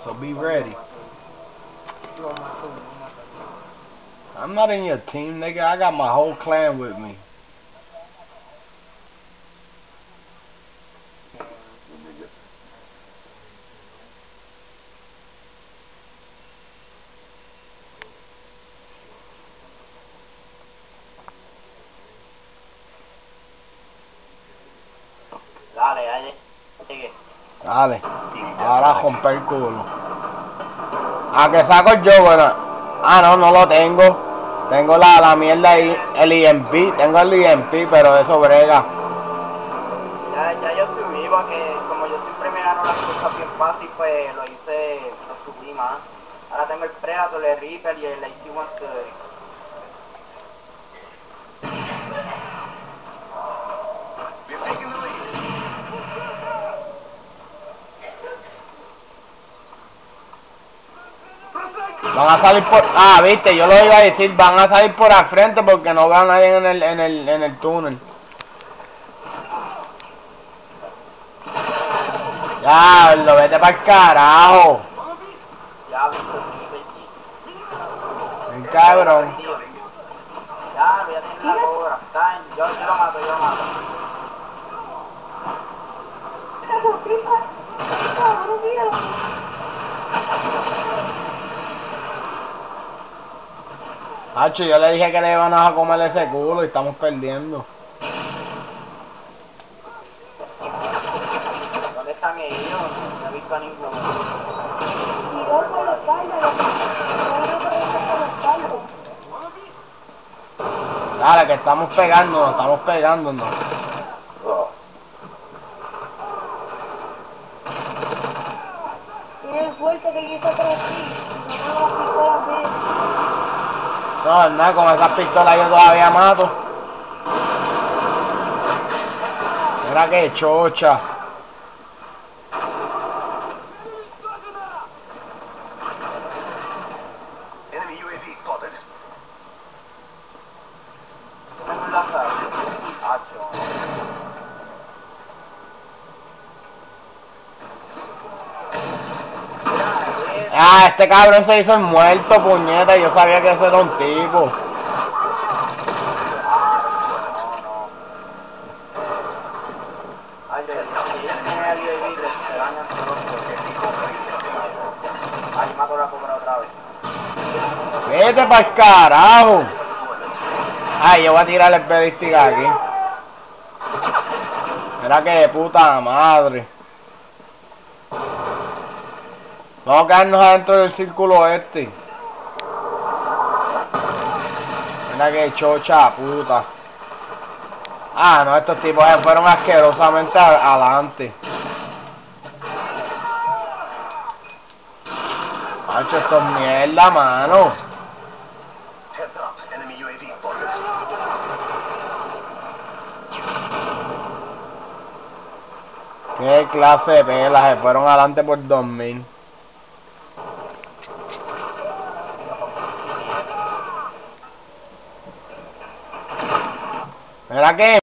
So be ready. I'm not in your team, nigga. I got my whole clan with me. Dale, ahí llegué. Dale. Ahora romper el culo. ¿A que saco el Juggernaut? Ah, no lo tengo. Tengo la mierda ahí, el EMP. Tengo el EMP, pero eso brega. Ya yo subí, porque como yo siempre me gano las cosas bien fácil, pues lo subí más. Ahora tengo el Predator, el Reaper y el AC-130. Van a salir por... Ah, viste, yo lo iba a decir, van a salir por al frente porque no veo a nadie en el túnel. Ya, lo vete para el carajo. Ya, El cabrón. ya, voy a tener la cobra. Yo lo mato. Hacho, yo le dije que le iban a comer ese culo y estamos perdiendo. ¿Dónde están ellos? No he visto a ninguno. Tiró por la espalda, Dale, que estamos pegándonos. tiene el fuerte que quiso por aquí. No las pistolas de él. No, nada, con esas pistolas yo todavía mato. Mira que chocha. Enemy UAV spotted. Tengo un lanzador. Ah, este cabrón se hizo el muerto, puñeta. Yo sabía que ese era un tipo. Ay, yo tiene el UAV, se dañan todos. Ay, mato la cobra otra vez. Vete pa'l carajo. Ay, yo voy a tirar el balística aquí. Mira que de puta madre. Vamos a quedarnos adentro del círculo este. Mira que chocha puta. Ah, no, estos tipos se fueron asquerosamente adelante. Macho, esto es mierda, mano. Heads up. Enemy UAV spotted. Qué clase de pelas, se fueron adelante por 2000. Mira que